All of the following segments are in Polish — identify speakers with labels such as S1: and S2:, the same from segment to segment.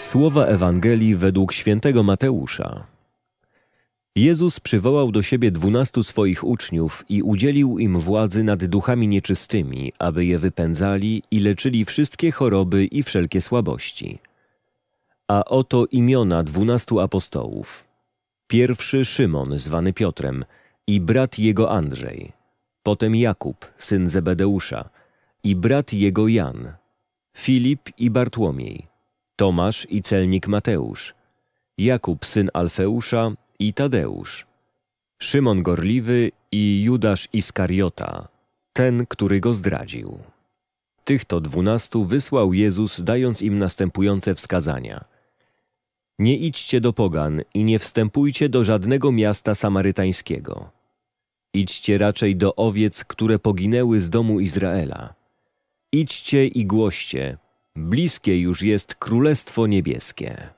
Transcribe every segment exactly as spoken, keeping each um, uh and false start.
S1: Słowa Ewangelii według świętego Mateusza. Jezus przywołał do siebie dwunastu swoich uczniów i udzielił im władzy nad duchami nieczystymi, aby je wypędzali i leczyli wszystkie choroby i wszelkie słabości. A oto imiona dwunastu apostołów. Pierwszy Szymon, zwany Piotrem, i brat jego Andrzej. Potem Jakub, syn Zebedeusza, i brat jego Jan. Filip i Bartłomiej. Tomasz i celnik Mateusz. Jakub, syn Alfeusza, i Tadeusz. Szymon Gorliwy i Judasz Iskariota, ten, który go zdradził. Tych to dwunastu wysłał Jezus, dając im następujące wskazania. Nie idźcie do pogan i nie wstępujcie do żadnego miasta samarytańskiego. Idźcie raczej do owiec, które poginęły z domu Izraela. Idźcie i głoście, bliskie już jest Królestwo Niebieskie.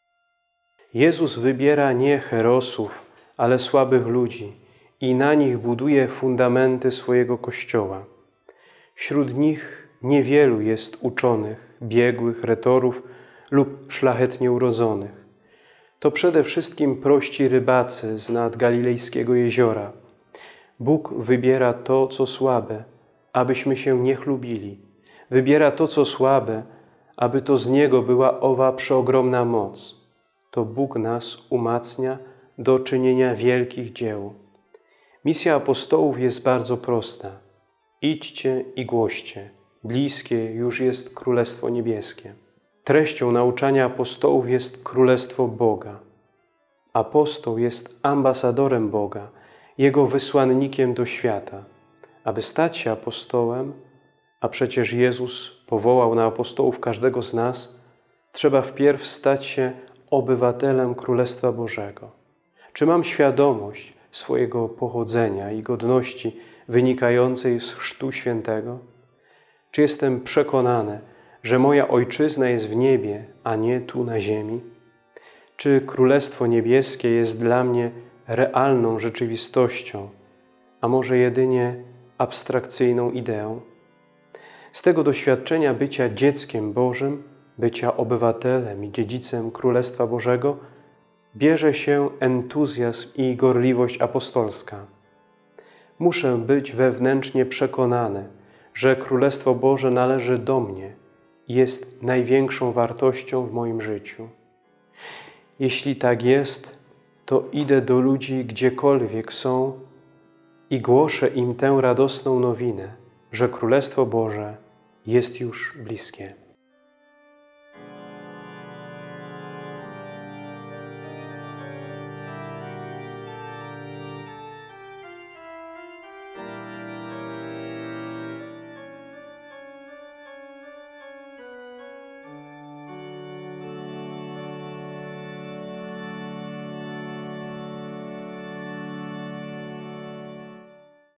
S2: Jezus wybiera nie herosów, ale słabych ludzi i na nich buduje fundamenty swojego Kościoła. Wśród nich niewielu jest uczonych, biegłych, retorów lub szlachetnie urodzonych. To przede wszystkim prości rybacy z nad galilejskiego jeziora. Bóg wybiera to, co słabe, abyśmy się nie chlubili. Wybiera to, co słabe, aby to z Niego była owa przeogromna moc. To Bóg nas umacnia do czynienia wielkich dzieł. Misja apostołów jest bardzo prosta. Idźcie i głoście. Bliskie już jest Królestwo Niebieskie. Treścią nauczania apostołów jest Królestwo Boga. Apostoł jest ambasadorem Boga, Jego wysłannikiem do świata. Aby stać się apostołem, a przecież Jezus powołał na apostołów każdego z nas, trzeba wpierw stać się obywatelem Królestwa Bożego. Czy mam świadomość swojego pochodzenia i godności wynikającej z chrztu świętego? Czy jestem przekonany, że moja ojczyzna jest w niebie, a nie tu na ziemi? Czy Królestwo Niebieskie jest dla mnie realną rzeczywistością, a może jedynie abstrakcyjną ideą? Z tego doświadczenia bycia dzieckiem Bożym, bycia obywatelem i dziedzicem Królestwa Bożego, bierze się entuzjazm i gorliwość apostolska. Muszę być wewnętrznie przekonany, że Królestwo Boże należy do mnie i jest największą wartością w moim życiu. Jeśli tak jest, to idę do ludzi gdziekolwiek są i głoszę im tę radosną nowinę, że Królestwo Boże jest już bliskie.